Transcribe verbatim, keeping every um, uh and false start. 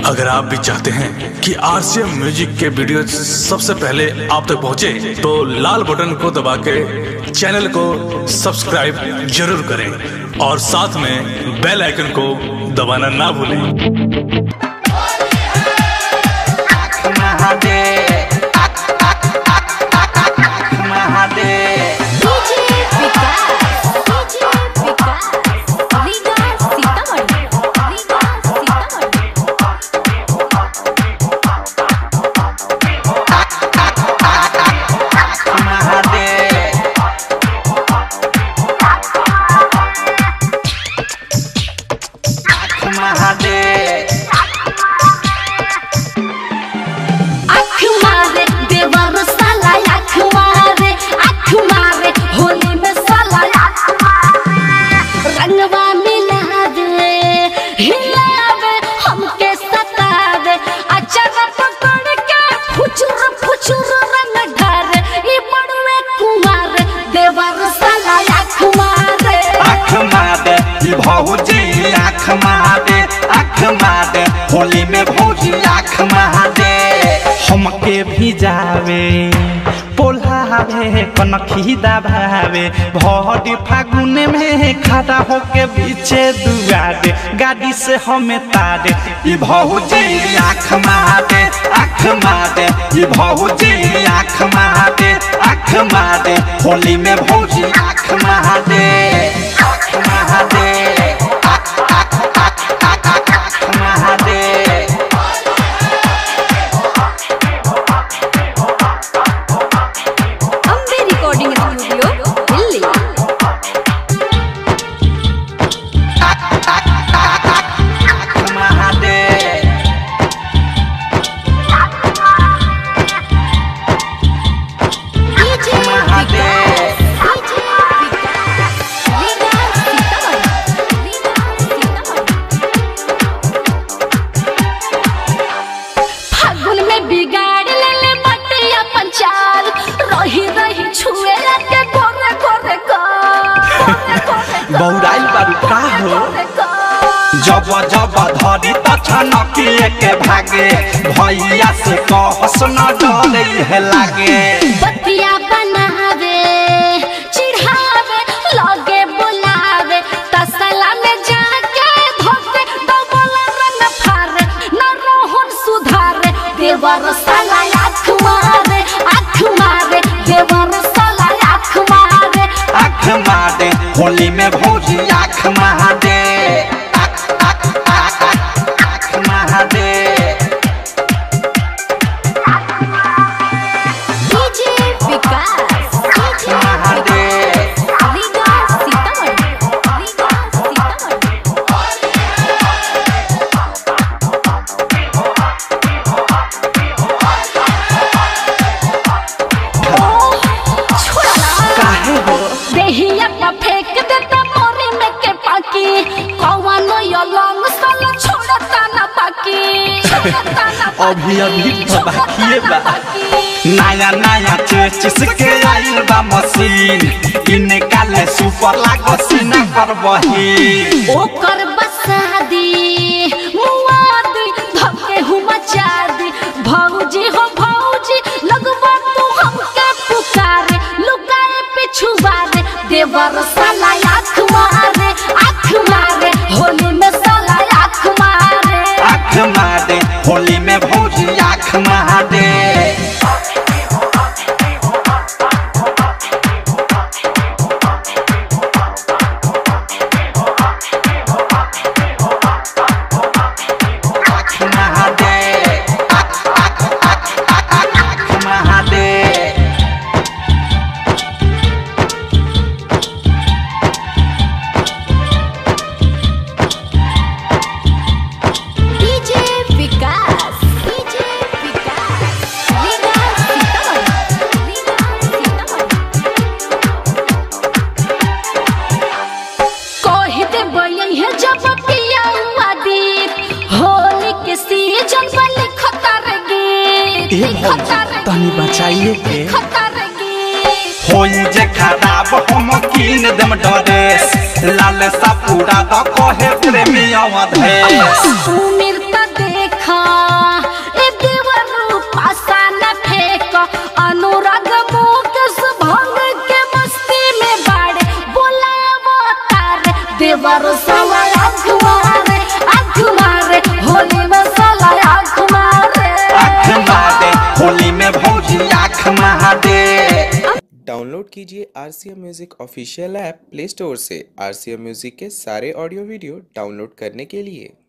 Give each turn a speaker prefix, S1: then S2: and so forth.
S1: अगर आप भी चाहते हैं कि आरसीएम म्यूजिक के वीडियो सबसे पहले आप तक पहुंचे, तो लाल बटन को दबा के चैनल को सब्सक्राइब जरूर करें और साथ में बेल आइकन को दबाना ना भूलें।
S2: भौजी आँख मारे आँख मारे होली में भौजी आँख मारे हमके भी जावे पोल्हावे कनखी दबावे भौरी फागुन में खड़ा होके पीछे दुआरे गाड़ी से हमें तारे ई भौजी आँख मारे आँख मारे ई भौजी आँख मारे आँख मारे होली में भौजी आँख मारे आँख मारे बहुराइल बारू का हो जब जब धरी तछनकिए के भागे भैया से कहस न डरे है लागे
S3: बतिया बनावे चिढ़ावे लगे बुलावे तसला में जाके धोके डबल रंग फारे न रोहन सुधारे देवर साला आँख मारे आँख मारे देवर साला आँख मारे
S2: आँख मारे होली में भौजी आँख मारे आँख आँख आँख आँख मारे
S3: डीजे विकास
S2: आँख मारे
S3: रीगा सीतामढ़ी रीगा सीतामढ़ी
S2: काहे हो
S3: देहिया पर फेंक देता मोरी में के पाकी कौनो यो लंग सल छोड़ता ना बाकी
S2: अभी अभी तो बाकी बा नया नया चेचिस के आइल बा मशीन इनका ले सुपर लागो सीना कर बही
S3: ओकर बसादी मुआदी धके हूँ मचादी भौजी हो भौजी लगवा तू हमके पुकारे लुकाए पिछुआरे देवर साला आँख मारे आँख मारे होली में साला आँख मारे
S2: आँख मारे होली में भौजी आँख मारे तनी बचाइए के होई जे खराब हम कीन दम डरेस लाल सा पूरा द कहे प्रेमी अवधेश
S3: उम्र त देखा देवर साला आँख मारे आँख मारे होली में साला आँख मारे
S2: आँख मारे होली में भौजी आँख मारे।
S4: डाउनलोड कीजिए R C M music official app play store से। आर सी एम म्यूजिक के सारे ऑडियो वीडियो डाउनलोड करने के लिए